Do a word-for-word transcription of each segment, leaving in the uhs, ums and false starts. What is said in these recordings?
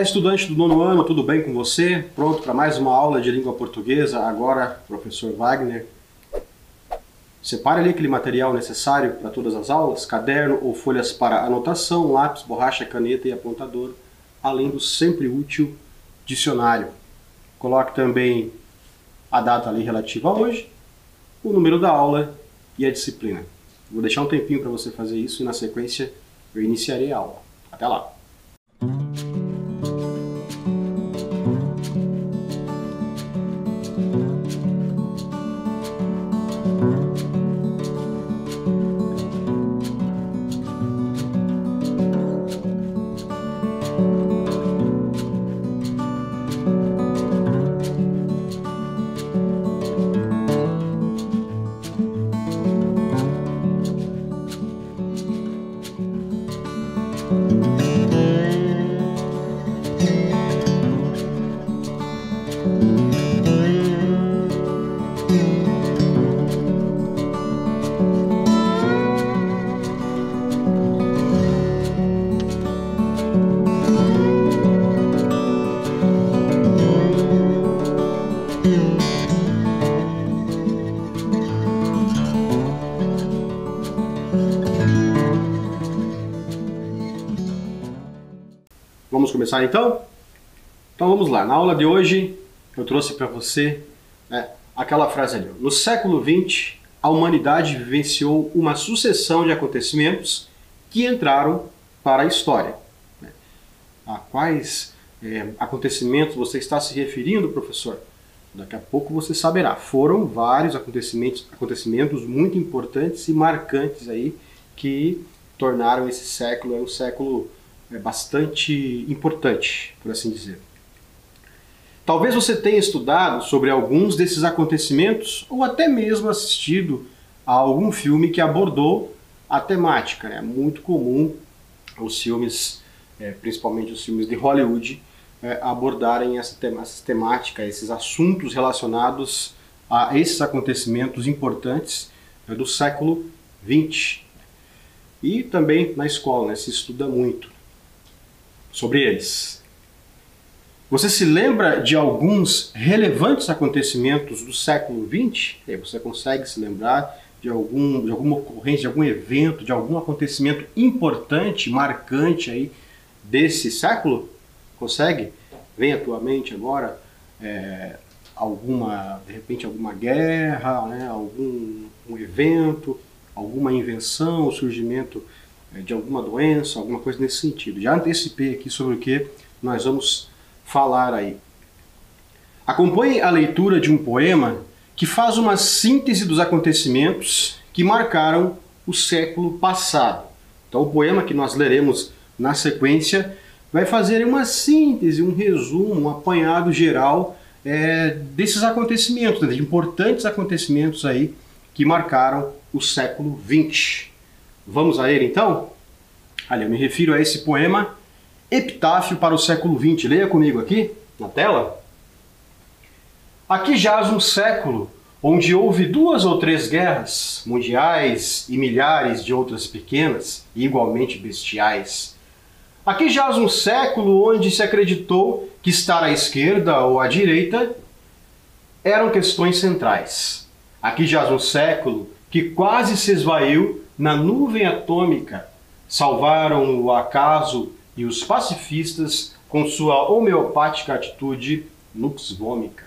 estudante do nono ano, tudo bem com você? Pronto para mais uma aula de língua portuguesa? Agora, professor Wagner. Separe ali aquele material necessário para todas as aulas, caderno ou folhas para anotação, lápis, borracha, caneta e apontador, além do sempre útil dicionário. Coloque também a data ali relativa a hoje, o número da aula e a disciplina. Vou deixar um tempinho para você fazer isso e na sequência eu iniciarei a aula. Até lá! Vamos começar então? Então vamos lá. Na aula de hoje eu trouxe para você né, aquela frase ali. No século vinte, a humanidade vivenciou uma sucessão de acontecimentos que entraram para a história. A quais é, acontecimentos você está se referindo, professor? Daqui a pouco você saberá. Foram vários acontecimentos, acontecimentos muito importantes e marcantes aí que tornaram esse século um século é bastante importante, por assim dizer. Talvez você tenha estudado sobre alguns desses acontecimentos ou até mesmo assistido a algum filme que abordou a temática. É muito comum os filmes, é, principalmente os filmes de Hollywood, é, abordarem essa, tem essa temática, esses assuntos relacionados a esses acontecimentos importantes é, do século vinte. E também na escola, né, se estuda muito sobre eles. Você se lembra de alguns relevantes acontecimentos do século vinte? Aí você consegue se lembrar de, algum, de alguma ocorrência, de algum evento, de algum acontecimento importante, marcante aí desse século? Consegue? Vem à tua mente agora é, alguma, de repente, alguma guerra, né, algum um evento, alguma invenção, o surgimento de alguma doença, alguma coisa nesse sentido. Já antecipei aqui sobre o que nós vamos falar aí. Acompanhe a leitura de um poema que faz uma síntese dos acontecimentos que marcaram o século passado. Então o poema que nós leremos na sequência vai fazer uma síntese, um resumo, um apanhado geral é, desses acontecimentos, de importantes acontecimentos aí que marcaram o século vinte. Vamos a ele então? Olha, eu me refiro a esse poema Epitáfio para o século vinte. Leia comigo aqui, na tela. Aqui jaz um século onde houve duas ou três guerras mundiais e milhares de outras pequenas e igualmente bestiais. Aqui jaz um século onde se acreditou que estar à esquerda ou à direita eram questões centrais. Aqui jaz um século que quase se esvaiu na nuvem atômica. Salvaram o acaso e os pacifistas com sua homeopática atitude lux vomica.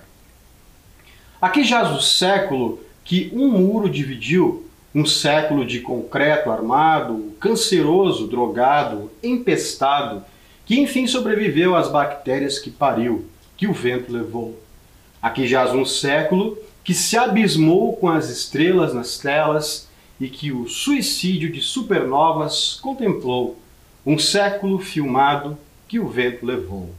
Aqui jaz o século que um muro dividiu, um século de concreto armado, canceroso, drogado, empestado, que enfim sobreviveu às bactérias que pariu, que o vento levou. Aqui jaz um século que se abismou com as estrelas nas telas e que o suicídio de supernovas contemplou, um século filmado que o vento levou.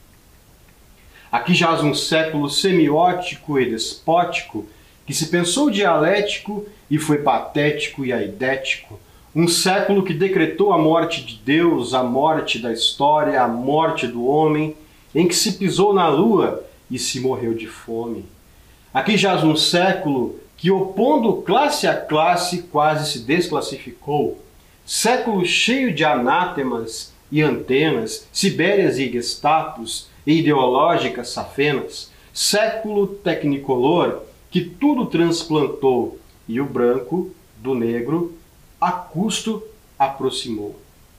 Aqui jaz um século semiótico e despótico, que se pensou dialético e foi patético e aidético, um século que decretou a morte de Deus, a morte da história, a morte do homem, em que se pisou na lua e se morreu de fome. Aqui jaz um século que, opondo classe a classe, quase se desclassificou, século cheio de anátemas e antenas, Sibérias e Gestapos e ideológicas safenas, século tecnicolor que tudo transplantou e o branco do negro a custo aproximou.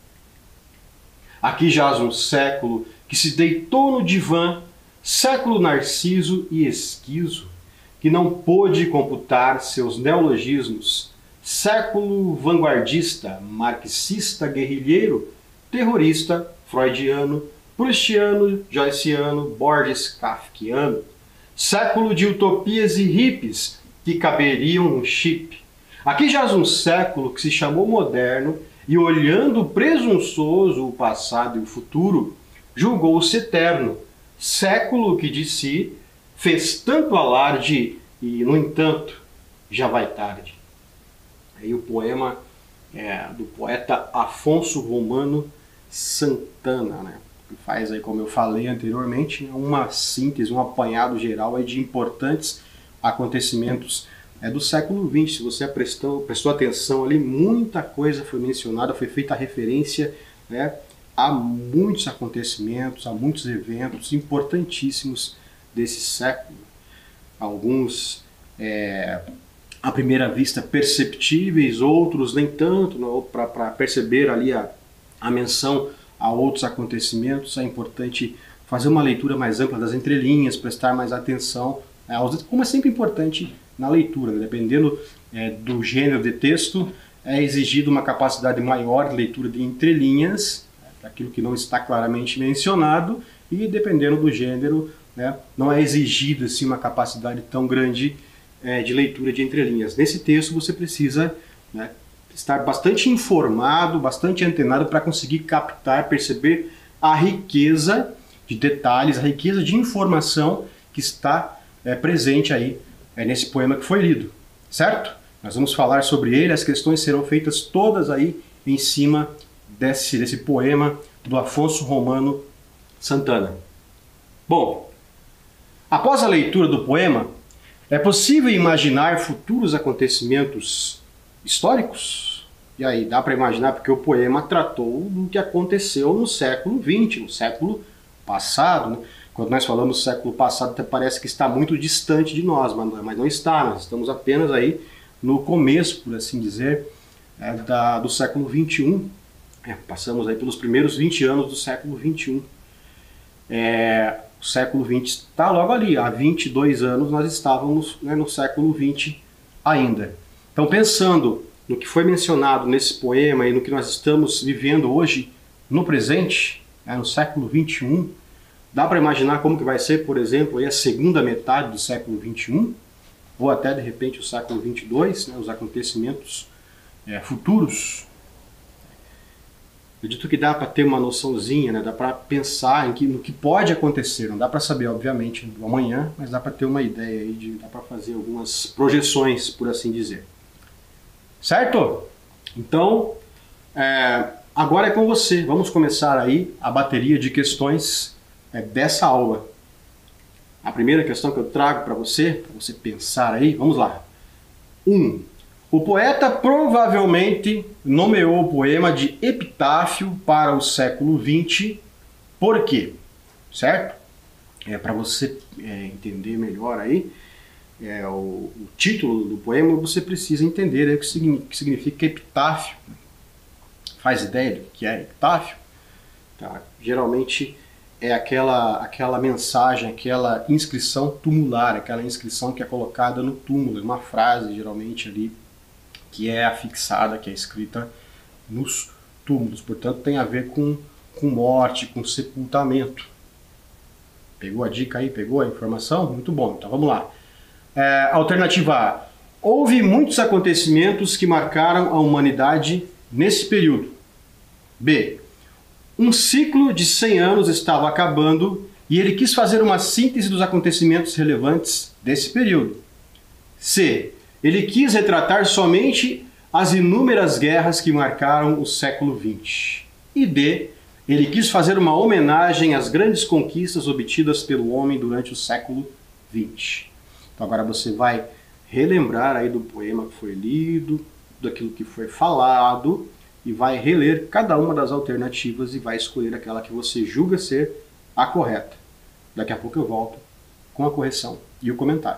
Aqui jaz um século que se deitou no divã, século narciso e esquizo, que não pôde computar seus neologismos, século vanguardista, marxista, guerrilheiro, terrorista, freudiano, proustiano, joyciano, Borges, kafkiano, século de utopias e hippies que caberiam num chip. Aqui jaz um século que se chamou moderno e, olhando presunçoso o passado e o futuro, julgou-se eterno, século que de si fez tanto alarde e, no entanto, já vai tarde. Aí o poema é do poeta Afonso Romano Santana, né? Que faz, aí, como eu falei anteriormente, uma síntese, um apanhado geral aí de importantes acontecimentos é, do século vinte. Se você prestou, prestou atenção ali, muita coisa foi mencionada, foi feita referência, né, a muitos acontecimentos, a muitos eventos importantíssimos desse século. Alguns, é, à primeira vista, perceptíveis, outros nem tanto, para perceber ali a, a menção a outros acontecimentos. É importante fazer uma leitura mais ampla das entrelinhas, prestar mais atenção, é, aos, como é sempre importante na leitura, né? Dependendo é, do gênero de texto, é exigido uma capacidade maior de leitura de entrelinhas, aquilo que não está claramente mencionado, e dependendo do gênero, né, não é exigida assim, uma capacidade tão grande é, de leitura de entrelinhas. Nesse texto você precisa, né, estar bastante informado, bastante antenado para conseguir captar, perceber a riqueza de detalhes, a riqueza de informação que está é, presente aí é, nesse poema que foi lido, certo? Nós vamos falar sobre ele, as questões serão feitas todas aí em cima Desse, desse poema do Afonso Romano Santana. Bom, após a leitura do poema, é possível imaginar futuros acontecimentos históricos? E aí, dá para imaginar, porque o poema tratou do que aconteceu no século vinte, no século passado, né? Quando nós falamos século passado, até parece que está muito distante de nós, mas não está, nós estamos apenas aí no começo, por assim dizer, é, da, do século vinte e um. É, passamos aí pelos primeiros vinte anos do século vinte e um. É, o século vinte está logo ali, há vinte e dois anos nós estávamos, né, no século vinte ainda. Então, pensando no que foi mencionado nesse poema e no que nós estamos vivendo hoje, no presente, né, no século vinte e um, dá para imaginar como que vai ser, por exemplo, aí a segunda metade do século vinte e um, ou até, de repente, o século vinte e dois, né, os acontecimentos é, futuros. Acredito que dá para ter uma noçãozinha, né? Dá para pensar em que, no que pode acontecer. Não dá para saber, obviamente, do amanhã, mas dá para ter uma ideia aí, de, dá para fazer algumas projeções, por assim dizer. Certo? Então, é, agora é com você. Vamos começar aí a bateria de questões é, dessa aula. A primeira questão que eu trago para você, para você pensar aí, vamos lá. um. O poeta provavelmente nomeou o poema de epitáfio para o século vinte. Por quê? Certo? É, para você é, entender melhor aí é, o, o título do poema, você precisa entender aí, o que significa, que significa epitáfio. Faz ideia do que é epitáfio? Tá. Geralmente é aquela, aquela mensagem, aquela inscrição tumular, aquela inscrição que é colocada no túmulo, uma frase geralmente ali que é afixada, que é escrita nos túmulos. Portanto, tem a ver com, com morte, com sepultamento. Pegou a dica aí? Pegou a informação? Muito bom, então vamos lá. É, alternativa A. Houve muitos acontecimentos que marcaram a humanidade nesse período. B. Um ciclo de cem anos estava acabando e ele quis fazer uma síntese dos acontecimentos relevantes desse período. C. Ele quis retratar somente as inúmeras guerras que marcaram o século vinte. E D. Ele quis fazer uma homenagem às grandes conquistas obtidas pelo homem durante o século vinte. Então agora você vai relembrar aí do poema que foi lido, daquilo que foi falado, e vai reler cada uma das alternativas e vai escolher aquela que você julga ser a correta. Daqui a pouco eu volto com a correção e o comentário.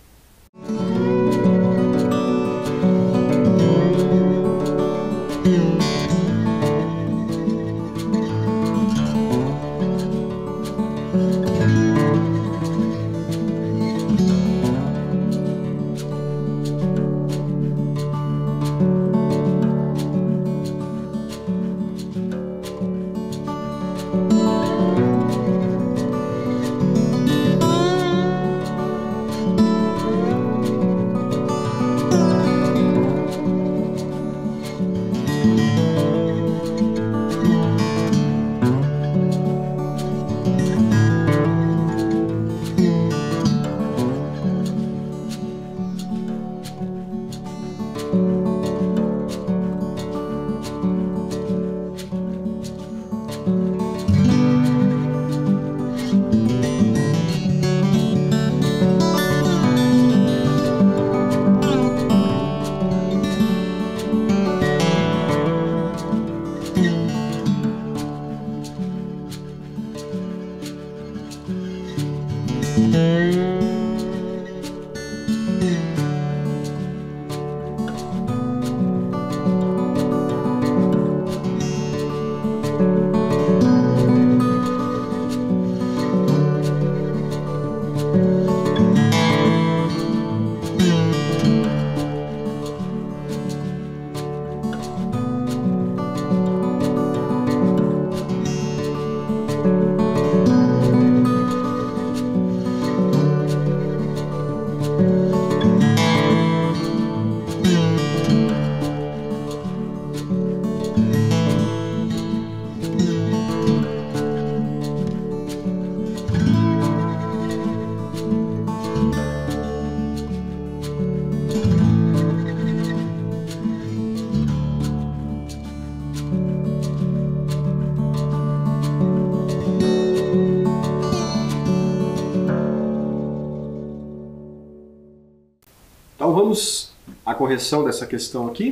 Então vamos à correção dessa questão aqui.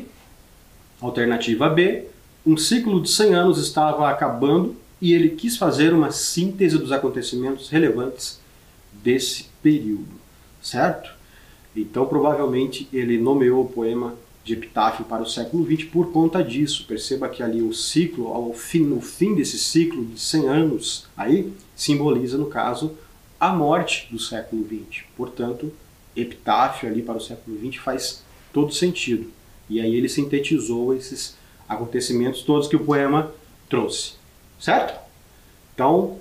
Alternativa B, um ciclo de cem anos estava acabando e ele quis fazer uma síntese dos acontecimentos relevantes desse período, certo? Então provavelmente ele nomeou o poema de epitáfio para o século vinte por conta disso. Perceba que ali o ciclo, ao fim, no fim desse ciclo de cem anos, aí simboliza, no caso, a morte do século vinte. Portanto, epitáfio ali para o século vinte faz todo sentido. E aí ele sintetizou esses acontecimentos todos que o poema trouxe, certo? Então,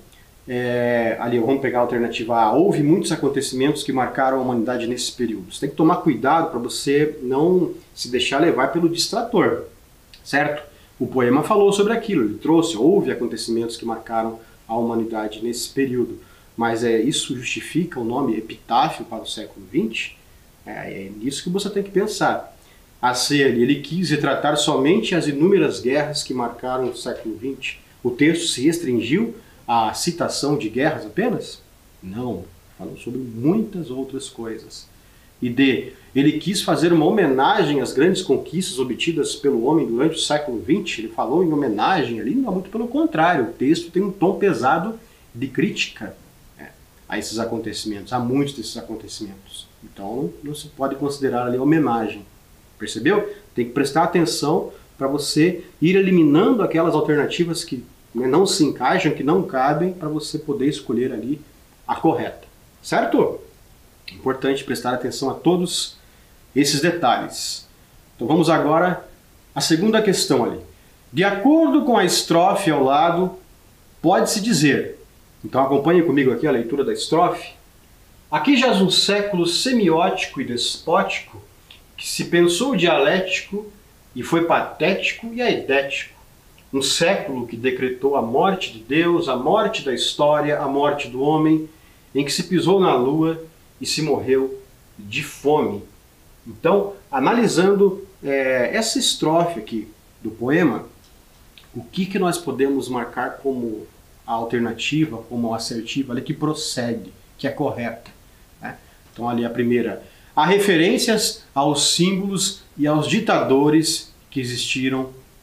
é, ali vamos pegar a alternativa A. Houve muitos acontecimentos que marcaram a humanidade nesse período. Você tem que tomar cuidado para você não se deixar levar pelo distrator, certo? O poema falou sobre aquilo, ele trouxe, houve acontecimentos que marcaram a humanidade nesse período. Mas é, isso justifica o nome epitáfio para o século vinte? É, é nisso que você tem que pensar. A C ali, ele quis retratar somente as inúmeras guerras que marcaram o século vinte. O texto se restringiu à citação de guerras apenas? Não, falou sobre muitas outras coisas. E D, ele quis fazer uma homenagem às grandes conquistas obtidas pelo homem durante o século vinte. Ele falou em homenagem ali, não, muito pelo contrário. O texto tem um tom pesado de crítica a esses acontecimentos, a muitos desses acontecimentos. Então não se pode considerar ali homenagem. Percebeu? Tem que prestar atenção para você ir eliminando aquelas alternativas que não se encaixam, que não cabem, para você poder escolher ali a correta. Certo? Importante prestar atenção a todos esses detalhes. Então vamos agora à segunda questão ali. De acordo com a estrofe ao lado, pode-se dizer... Então acompanhe comigo aqui a leitura da estrofe. Aqui jaz um século semiótico e despótico, que se pensou dialético e foi patético e aidético. Um século que decretou a morte de Deus, a morte da história, a morte do homem, em que se pisou na lua e se morreu de fome. Então, analisando é, essa estrofe aqui do poema, o que, que nós podemos marcar como a alternativa, como assertiva, ali que procede, que é correta, né? Então ali a primeira, há referências aos símbolos e aos ditadores que existiram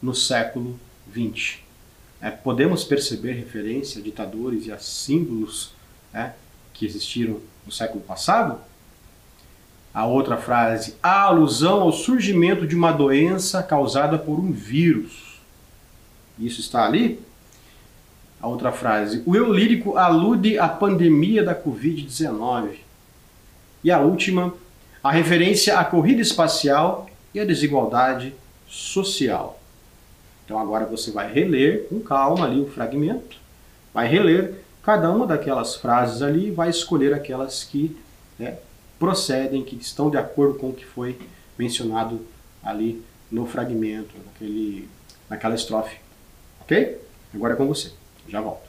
no século vinte. É, podemos perceber referência a ditadores e a símbolos, né, que existiram no século passado? A outra frase, a alusão ao surgimento de uma doença causada por um vírus. Isso está ali? A outra frase, o eu lírico alude à pandemia da covid dezenove. E a última, a referência à corrida espacial e à desigualdade social. Então agora você vai reler com calma ali o fragmento, vai reler cada uma daquelas frases ali e vai escolher aquelas que, né, procedem, que estão de acordo com o que foi mencionado ali no fragmento, naquele, naquela estrofe. Ok? Agora é com você. Já volto.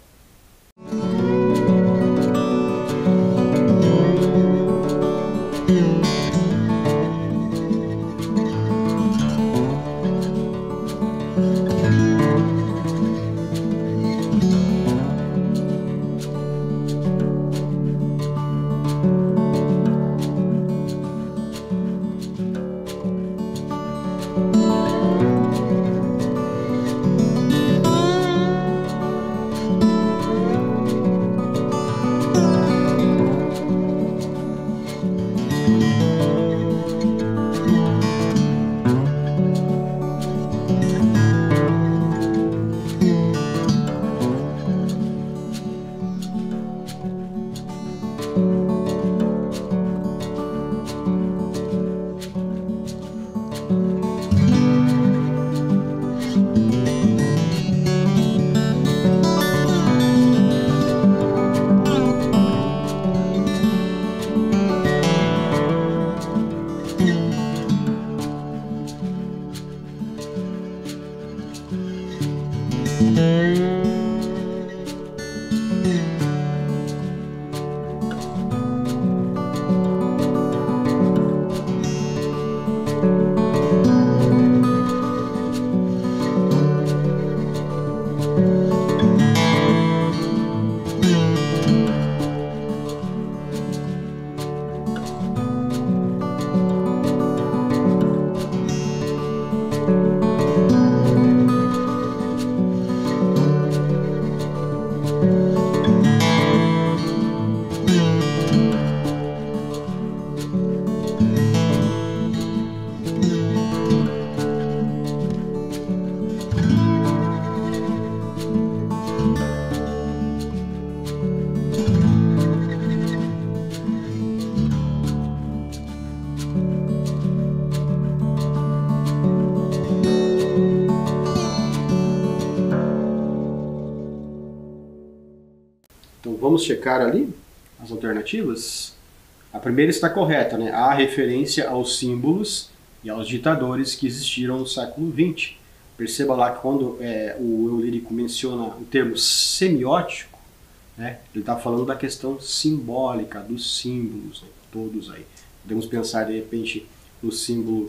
Então vamos checar ali as alternativas. A primeira está correta, né? Há referência aos símbolos e aos ditadores que existiram no século vinte. Perceba lá que quando é, o eu lírico menciona o termo semiótico, né, ele está falando da questão simbólica, dos símbolos, né, todos aí. Podemos pensar, de repente, no símbolo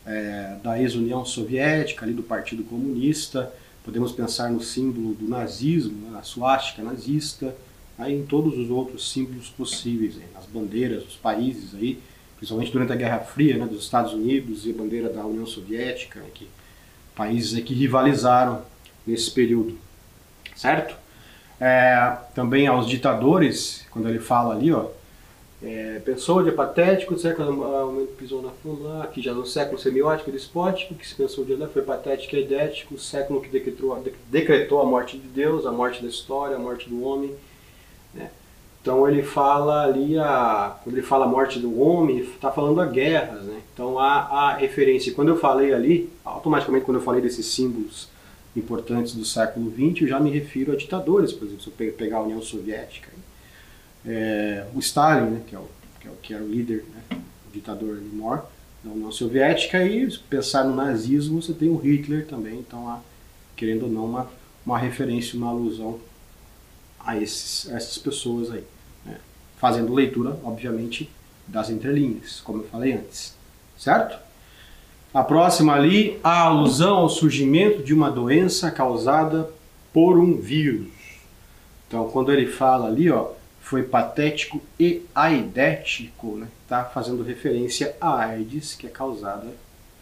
é, da ex-União Soviética, ali do Partido Comunista. Podemos pensar no símbolo do nazismo, né, a suástica nazista, aí em todos os outros símbolos possíveis, né, as bandeiras dos países, aí, principalmente durante a Guerra Fria, né, dos Estados Unidos e a bandeira da União Soviética, né, que, países aí que rivalizaram nesse período, certo? É, também aos ditadores, quando ele fala ali, ó, é, pensou de patético, século pisou na fama, aqui já no século semiótico e despótico, que se pensou de lá foi patético e idético, o século que decretou, decretou a morte de Deus, a morte da história, a morte do homem, né? Então ele fala ali, a, quando ele fala a morte do homem, está falando a guerras, né? Então há, há referência. Quando eu falei ali, automaticamente quando eu falei desses símbolos importantes do século vinte, eu já me refiro a ditadores, por exemplo, se eu pegar a União Soviética, é, o Stalin, né, que, é o, que, é o, que era o líder, né, o ditador maior da União Soviética, e se pensar no nazismo, você tem o Hitler também, então há, querendo ou não, uma, uma referência, uma alusão a, esses, a essas pessoas aí, né, fazendo leitura, obviamente, das entrelinhas, como eu falei antes, certo? A próxima ali, a alusão ao surgimento de uma doença causada por um vírus. Então, quando ele fala ali, ó, foi patético e aidético, né? Tá fazendo referência à AIDS, que é causada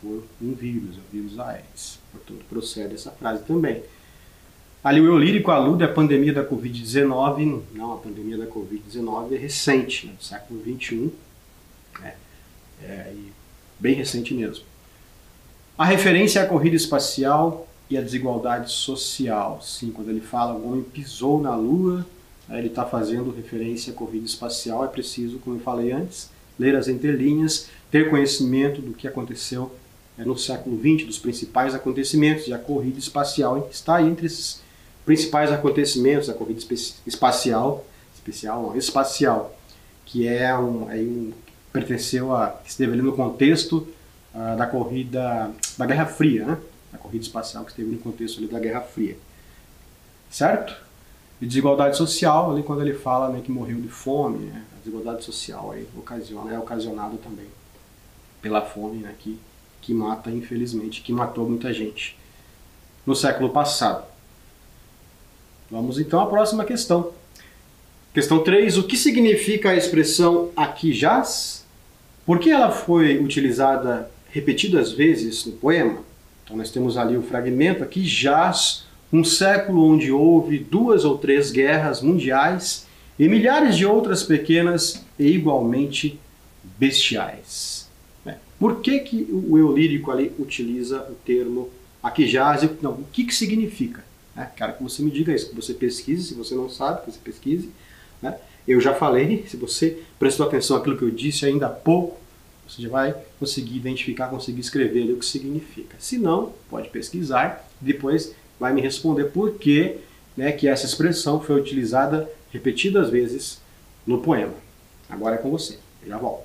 por um vírus, o vírus Aedes. Portanto, procede essa frase também. Ali o eu lírico alude à pandemia da covid dezenove, não, a pandemia da covid dezenove é recente, né, do século vinte e um, né, é, bem recente mesmo. A referência é a corrida espacial e a desigualdade social. Sim, quando ele fala o homem pisou na Lua, aí ele está fazendo referência à corrida espacial. É preciso, como eu falei antes, ler as entrelinhas, ter conhecimento do que aconteceu é, no século vinte, dos principais acontecimentos, e a corrida espacial está aí entre esses principais acontecimentos, a corrida espacial, especial, não, espacial, que é um, é um pertenceu a, que se deve ali no contexto uh, da corrida, da Guerra Fria, né? A corrida espacial que esteve no contexto ali da Guerra Fria, certo? E desigualdade social, ali quando ele fala, né, que morreu de fome, né? A desigualdade social aí ocasiona, é ocasionada também pela fome, né, que, que mata, infelizmente, que matou muita gente no século passado. Vamos então à próxima questão. Questão três. O que significa a expressão aqui jaz? Por que ela foi utilizada repetidas vezes no poema? Então nós temos ali o fragmento. Aqui jaz um século onde houve duas ou três guerras mundiais e milhares de outras pequenas e igualmente bestiais. Por que, que o eu lírico ali utiliza o termo aqui jaz? Não, o que, que significa? É, quero que você me diga isso, que você pesquise, se você não sabe, que você pesquise. Né? Eu já falei, se você prestou atenção àquilo que eu disse ainda há pouco, você já vai conseguir identificar, conseguir escrever ali o que significa. Se não, pode pesquisar, depois vai me responder por que, né, que essa expressão foi utilizada repetidas vezes no poema. Agora é com você, eu já volto.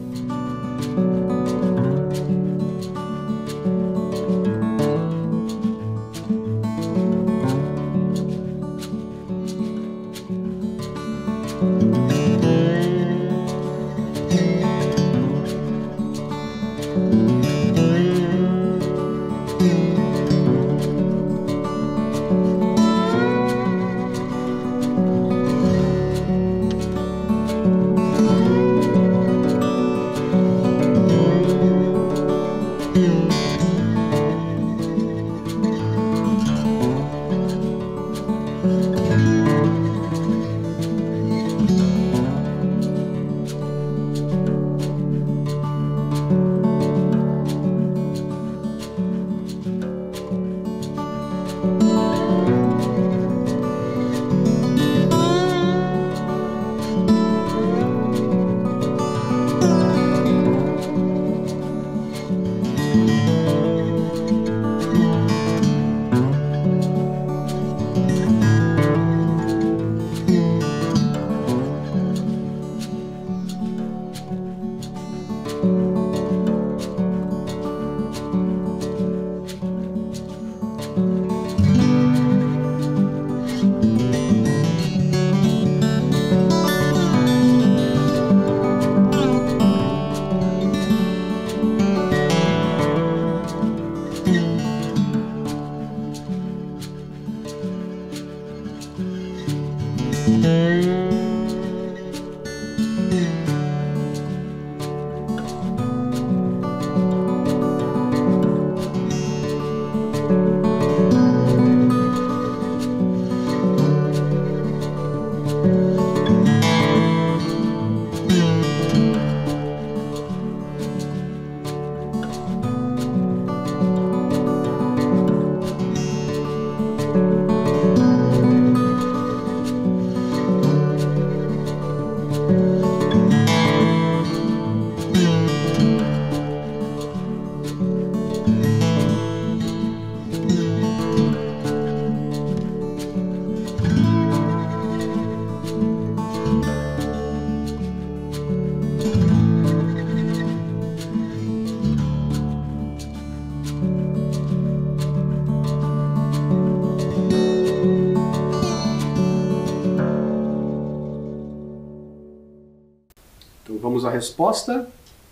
Vamos à resposta.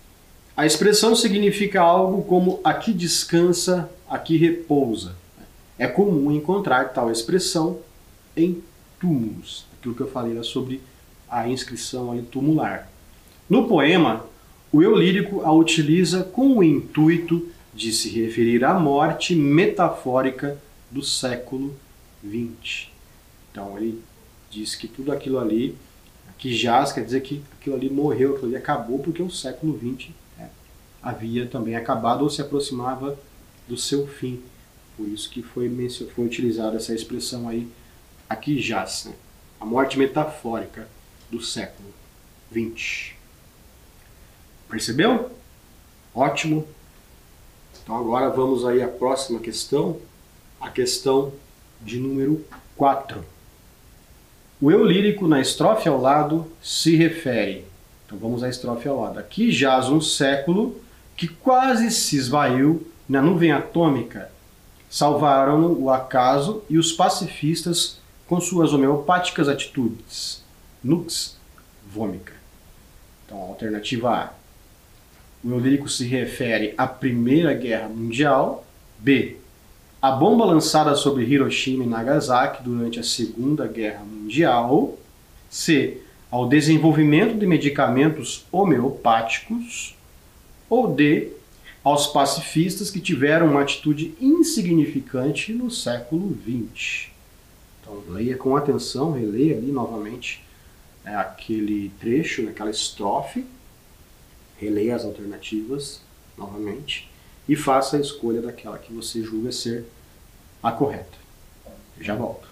A expressão significa algo como aqui descansa, aqui repousa. É comum encontrar tal expressão em túmulos. Aquilo que eu falei era sobre a inscrição ali tumular. No poema, o eu lírico a utiliza com o intuito de se referir à morte metafórica do século vinte. Então ele diz que tudo aquilo ali, que jaz, quer dizer que aquilo ali morreu, aquilo ali acabou, porque o século vinte é, havia também acabado ou se aproximava do seu fim. Por isso que foi, foi utilizada essa expressão aí, aqui jaz, né? A morte metafórica do século vinte. Percebeu? Ótimo. Então agora vamos aí à próxima questão, a questão de número quatro. O eu lírico na estrofe ao lado se refere, então vamos à estrofe ao lado. Aqui jaz um século que quase se esvaiu na nuvem atômica. Salvaram-no o acaso e os pacifistas com suas homeopáticas atitudes. Nux vomica. Então, alternativa A. O eu lírico se refere à Primeira Guerra Mundial. B. A bomba lançada sobre Hiroshima e Nagasaki durante a Segunda Guerra Mundial. C. Ao desenvolvimento de medicamentos homeopáticos. Ou D. Aos pacifistas que tiveram uma atitude insignificante no século vinte. Então, leia com atenção, releia ali novamente é, aquele trecho, aquela estrofe, releia as alternativas novamente e faça a escolha daquela que você julga ser a correta. Eu já volto.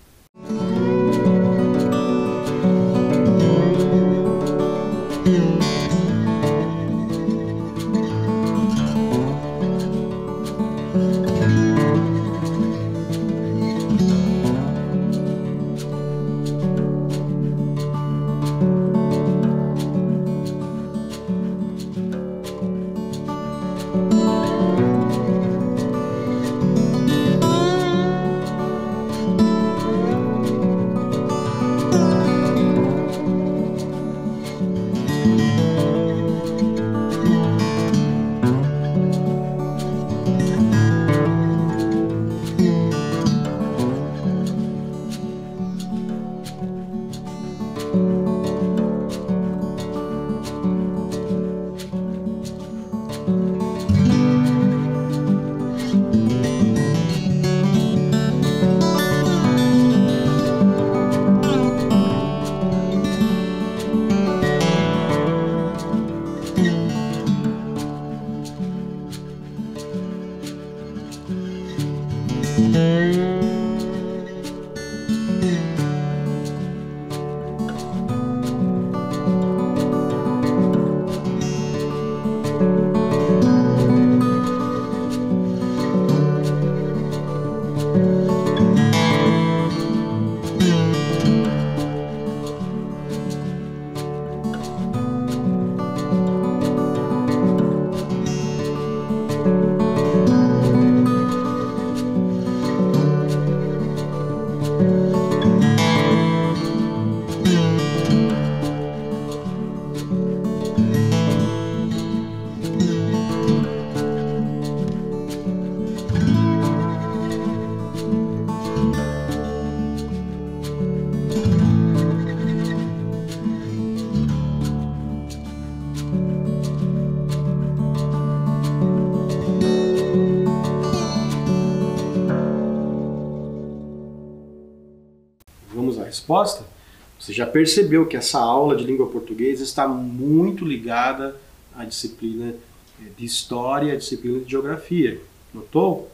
Resposta, você já percebeu que essa aula de língua portuguesa está muito ligada à disciplina de História e à disciplina de Geografia. Notou?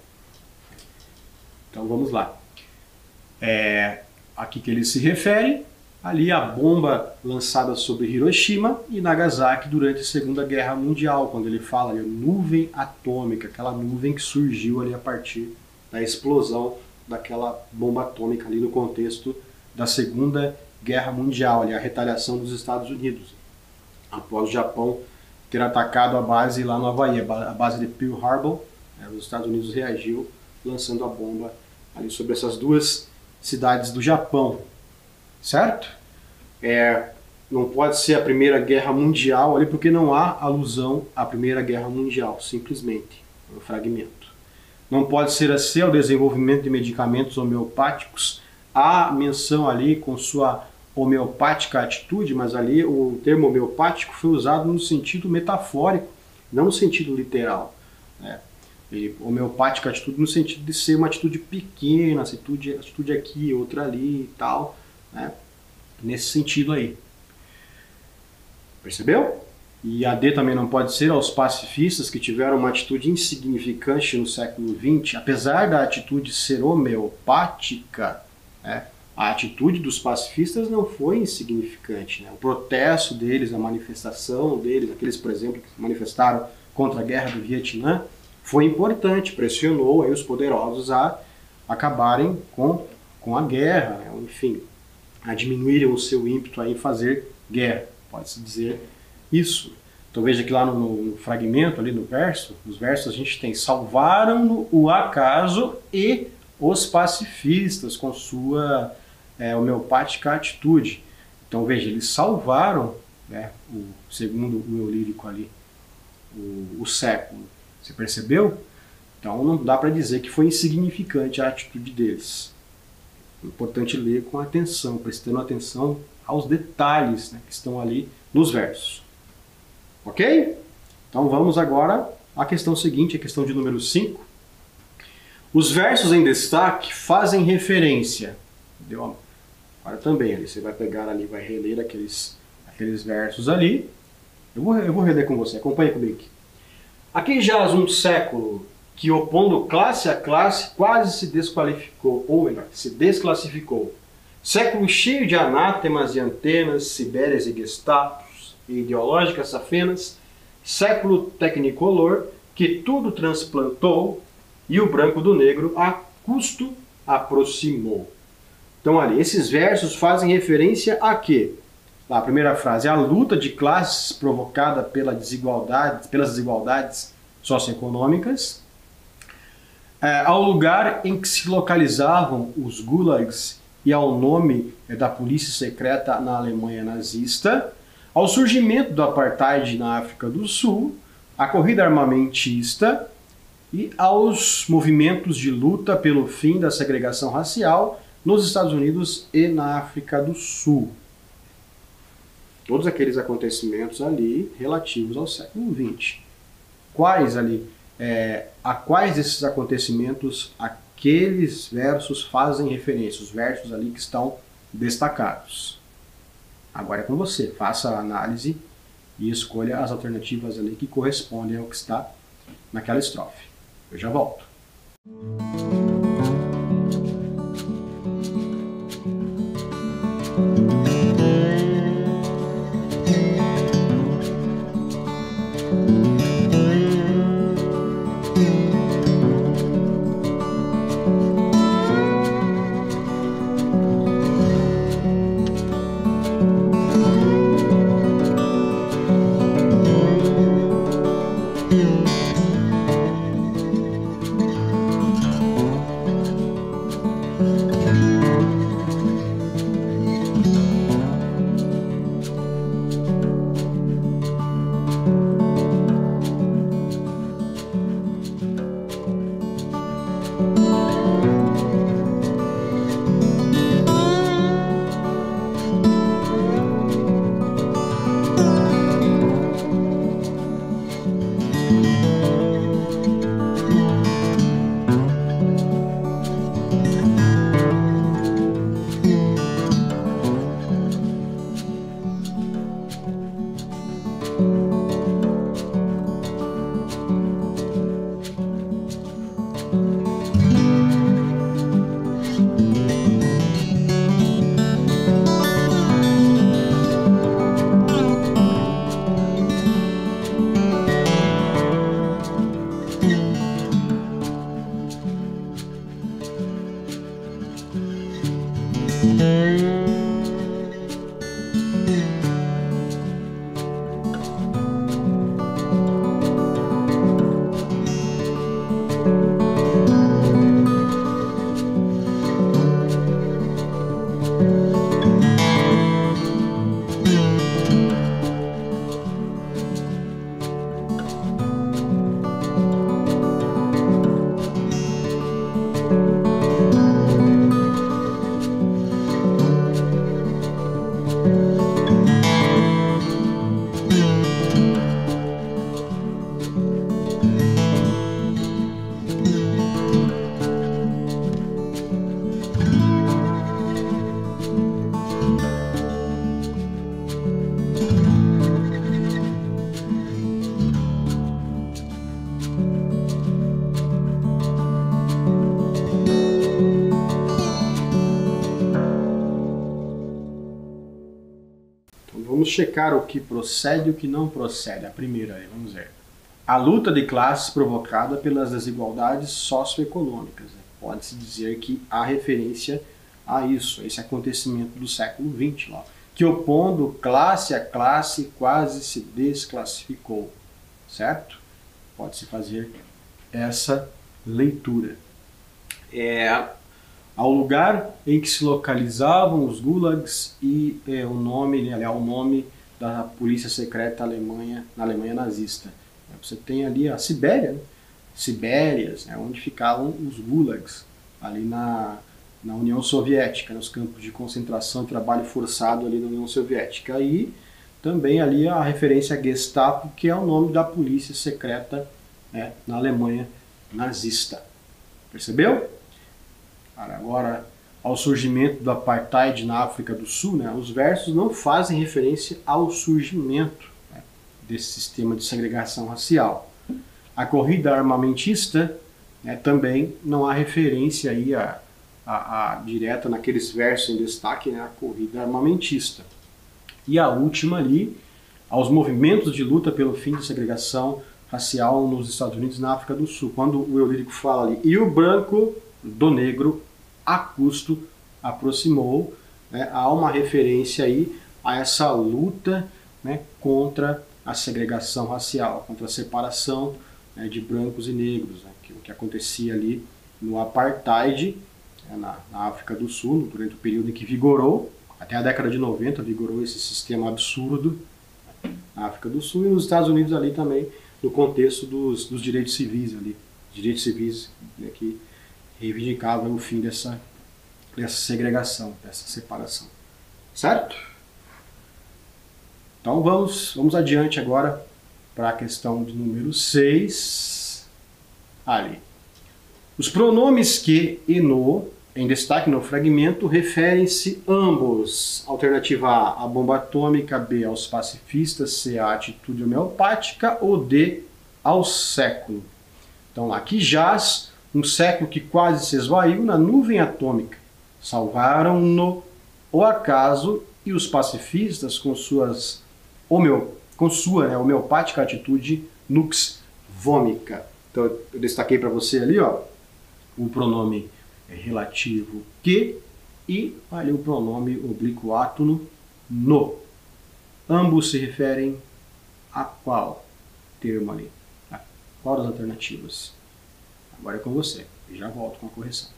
Então vamos lá. É, aqui que ele se refere, ali a bomba lançada sobre Hiroshima e Nagasaki durante a Segunda Guerra Mundial, quando ele fala ali, nuvem atômica, aquela nuvem que surgiu ali a partir da explosão daquela bomba atômica ali no contexto da Segunda Guerra Mundial, ali, a retaliação dos Estados Unidos, após o Japão ter atacado a base lá no Havaí, a base de Pearl Harbor, né, os Estados Unidos reagiu lançando a bomba ali sobre essas duas cidades do Japão, certo? É, não pode ser a Primeira Guerra Mundial ali, porque não há alusão à Primeira Guerra Mundial, simplesmente, é um fragmento. Não pode ser assim o desenvolvimento de medicamentos homeopáticos. Há menção ali com sua homeopática atitude, mas ali o termo homeopático foi usado no sentido metafórico, não no sentido literal. Né? E homeopática atitude no sentido de ser uma atitude pequena, atitude, atitude aqui, outra ali e tal, né? Nesse sentido aí. Percebeu? E a D também não pode ser aos pacifistas que tiveram uma atitude insignificante no século vinte, apesar da atitude ser homeopática, né? A atitude dos pacifistas não foi insignificante, né? O protesto deles, a manifestação deles, aqueles, por exemplo, que se manifestaram contra a guerra do Vietnã, foi importante, pressionou aí os poderosos a acabarem com, com a guerra, né? Enfim, a diminuírem o seu ímpeto aí em fazer guerra, pode-se dizer isso. Então veja que lá no, no fragmento, ali no verso, nos versos a gente tem: salvaram o acaso e os pacifistas com sua é, homeopática atitude. Então veja, eles salvaram, né, o, segundo o eu lírico ali, o, o século. Você percebeu? Então não dá para dizer que foi insignificante a atitude deles. É importante ler com atenção, prestando atenção aos detalhes, né, que estão ali nos versos. Ok? Então vamos agora à questão seguinte, a questão de número cinco. Os versos em destaque fazem referência. Entendeu? Agora também, ali, você vai pegar ali, vai reler aqueles, aqueles versos ali. Eu vou, eu vou reler com você, acompanha comigo aqui. Aqui jaz um século que, opondo classe a classe, quase se desqualificou, ou melhor, se desclassificou. Século cheio de anátemas e antenas, sibérias e gestapos, e ideológicas safenas. Século tecnicolor que tudo transplantou e o branco do negro a custo aproximou. Então, ali, esses versos fazem referência a quê? Lá, a primeira frase: a luta de classes provocada pela desigualdade, pelas desigualdades socioeconômicas, é, ao lugar em que se localizavam os gulags e ao nome é, da polícia secreta na Alemanha nazista, ao surgimento do apartheid na África do Sul, à corrida armamentista e aos movimentos de luta pelo fim da segregação racial nos Estados Unidos e na África do Sul. Todos aqueles acontecimentos ali relativos ao século vinte. Quais ali, é, a quais desses acontecimentos aqueles versos fazem referência? Os versos ali que estão destacados. Agora é com você, faça a análise e escolha as alternativas ali que correspondem ao que está naquela estrofe. Eu já volto. Vamos checar o que procede e o que não procede. A primeira aí, vamos ver. A luta de classes provocada pelas desigualdades socioeconômicas. Pode-se dizer que há referência a isso, a esse acontecimento do século vinte, lá, que opondo classe a classe quase se desclassificou, certo? Pode-se fazer essa leitura. É, ao lugar em que se localizavam os gulags e é, o nome, né, o nome da polícia secreta Alemanha, na Alemanha nazista. Você tem ali a Sibéria, né? Sibérias, né, onde ficavam os gulags, ali na, na União Soviética, nos campos de concentração e trabalho forçado ali na União Soviética. E também ali a referência a Gestapo, que é o nome da polícia secreta, né, na Alemanha nazista. Percebeu? Agora, ao surgimento do apartheid na África do Sul, né, os versos não fazem referência ao surgimento, né, desse sistema de segregação racial. A corrida armamentista, né, também não há referência aí a, a, a direta naqueles versos em destaque, né, a corrida armamentista. E a última ali, aos movimentos de luta pelo fim da segregação racial nos Estados Unidos e na África do Sul, quando o eu lírico fala ali, e o branco do negro a custo aproximou, né, há uma referência aí a essa luta, né, contra a segregação racial, contra a separação, né, de brancos e negros, né, que, o que acontecia ali no apartheid, né, na, na África do Sul, durante o período em que vigorou, até a década de noventa vigorou esse sistema absurdo, né, na África do Sul, e nos Estados Unidos ali também, no contexto dos, dos direitos civis ali, direitos civis, né, que reivindicavam o fim dessa, dessa segregação, dessa separação. Certo? Então vamos, vamos adiante agora para a questão de número seis. Ali. Os pronomes que e no, em destaque no fragmento, referem-se ambos. Alternativa A, a bomba atômica, B, aos pacifistas, C, a atitude homeopática, ou D, ao século. Então, aqui jaz um século que quase se esvaiu na nuvem atômica. Salvaram-no o acaso e os pacifistas com, suas homeo, com sua né, homeopática atitude nux vomica. Então, eu destaquei para você ali, ó, o pronome relativo que e ali o pronome oblíquo átono no. Ambos se referem a qual termo ali? A qual das alternativas? Agora é com você. Eu já volto com a correção.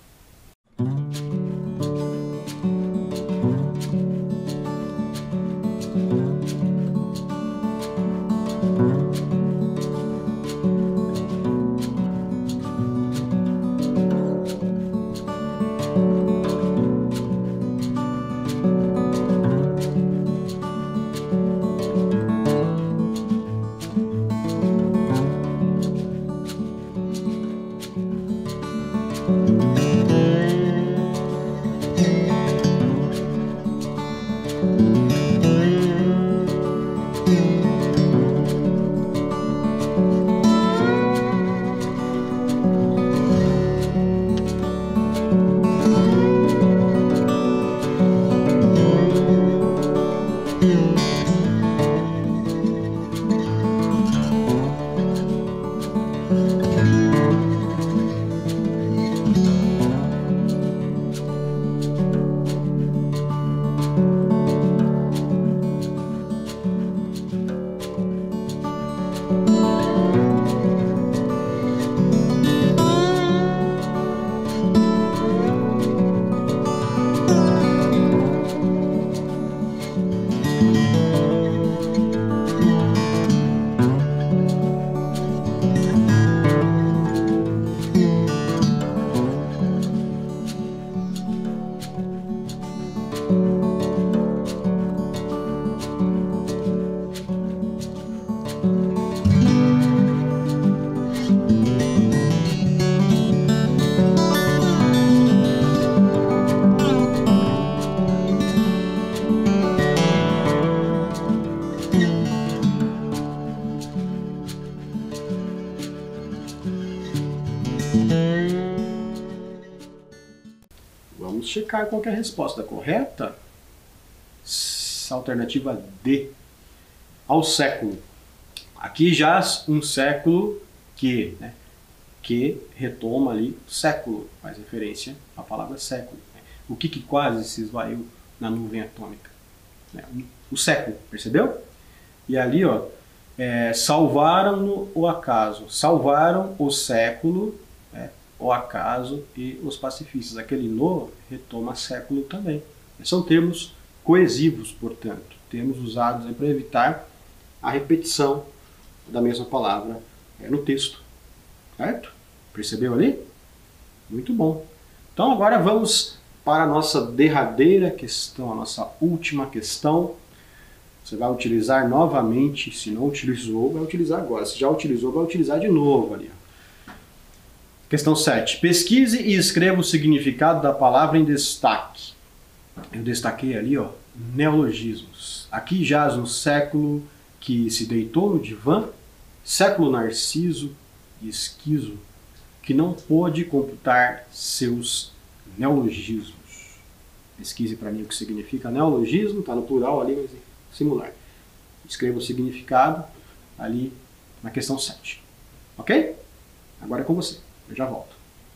Vamos checar qual que é a resposta correta. três, alternativa D, ao século. Aqui já um século que, né, que retoma ali século, faz referência à palavra século. Né? O que, que quase se esvaiu na nuvem atômica? Né? O século, percebeu? E ali, ó, é, salvaram o acaso, salvaram o século, né, o acaso e os pacifistas. Aquele no retoma século também. São termos coesivos, portanto, termos usados para evitar a repetição da mesma palavra é, no texto. Certo? Percebeu ali? Muito bom. Então agora vamos para a nossa derradeira questão, a nossa última questão. Você vai utilizar novamente, se não utilizou, vai utilizar agora. Se já utilizou, vai utilizar de novo ali. Questão sete. Pesquise e escreva o significado da palavra em destaque. Eu destaquei ali, ó, neologismos. Aqui jaz um século que se deitou no divã, século narciso e esquizo, que não pôde computar seus neologismos. Pesquise para mim o que significa neologismo, está no plural ali, mas é singular. Escreva o significado ali na questão sete. Ok? Agora é com você. Eu já volto.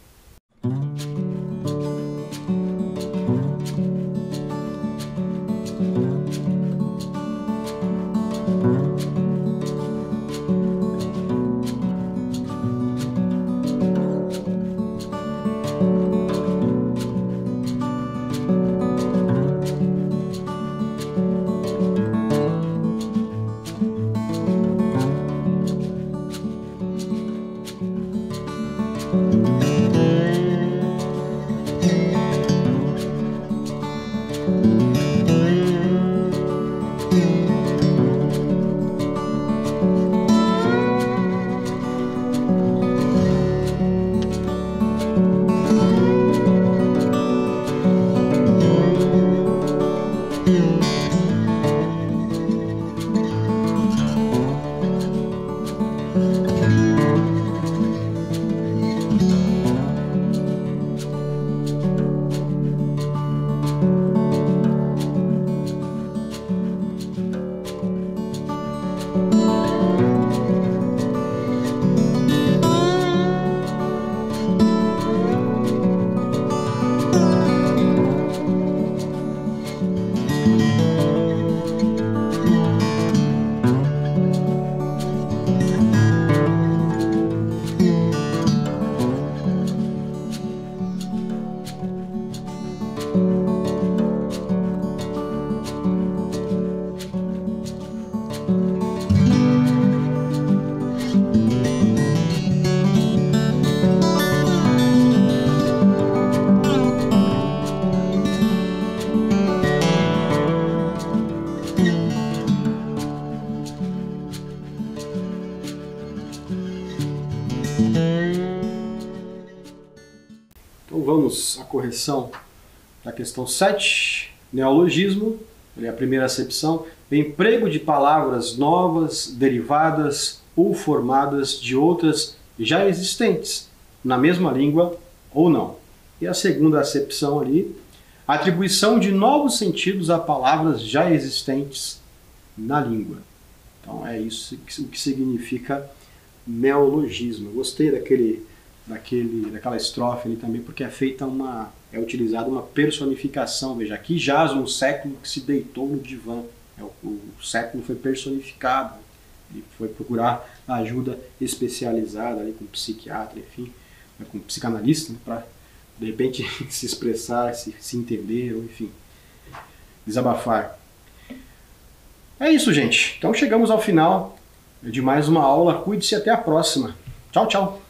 Então vamos à correção da questão sete, neologismo, é a primeira acepção, emprego de palavras novas, derivadas ou formadas de outras já existentes, na mesma língua ou não. E a segunda acepção ali, atribuição de novos sentidos a palavras já existentes na língua. Então é isso o que significa neologismo. Eu gostei daquele, daquele, daquela estrofe ali também, porque é feita uma, é utilizada uma personificação. Veja, aqui jaz um século que se deitou no divã. É, o, o século foi personificado. Ele foi procurar ajuda especializada ali com psiquiatra, enfim, com psicanalista, né, para de repente se expressar, se, se entender, ou enfim, desabafar. É isso, gente. Então chegamos ao final de mais uma aula. Cuide-se, até a próxima. Tchau, tchau.